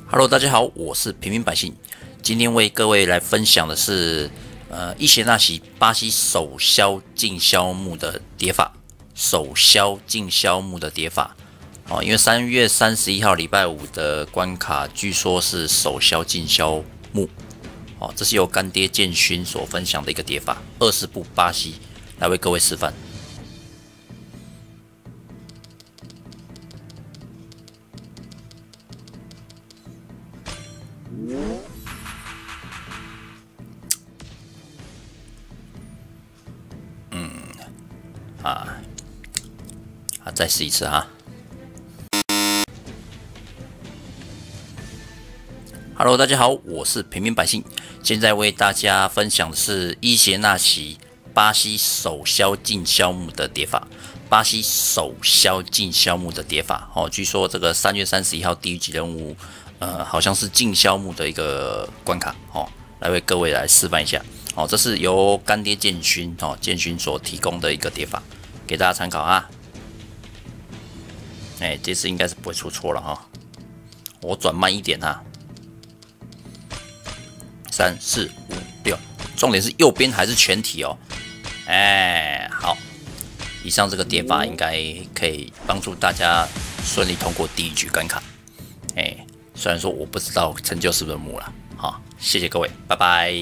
Hello， 大家好，我是平民百姓。今天为各位来分享的是，伊邪那岐巴西首销进销木的跌法。首销进销木的跌法，因为3月31号礼拜五的关卡，据说是首销进销木，这是由干爹建勋所分享的一个跌法，20步巴西来为各位示范。再试一次哈。Hello， 大家好，我是平民百姓。现在为大家分享的是伊邪那岐巴西首销进销木的跌法。巴西首销进销木的跌法，据说这个3月31号第一级任务，好像是进销木的一个关卡，来为各位来示范一下。这是由干爹建勋所提供的一个跌法，给大家参考啊。这次应该是不会出错了哈。我转慢一点哈。3、4、5、6，重点是右边还是全体哦。好，以上这个跌法应该可以帮助大家顺利通过第一局关卡。虽然说我不知道成就是不是木了，好，谢谢各位，拜拜。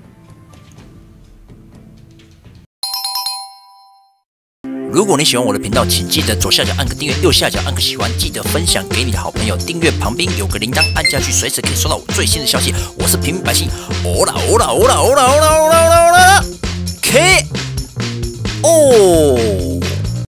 如果你喜欢我的频道，请记得左下角按个订阅，右下角按个喜欢，记得分享给你的好朋友。订阅旁边有个铃铛，按下去随时可以收到我最新的消息。我是平民百姓，欧啦欧啦欧啦欧啦欧啦欧啦欧啦 K 哦。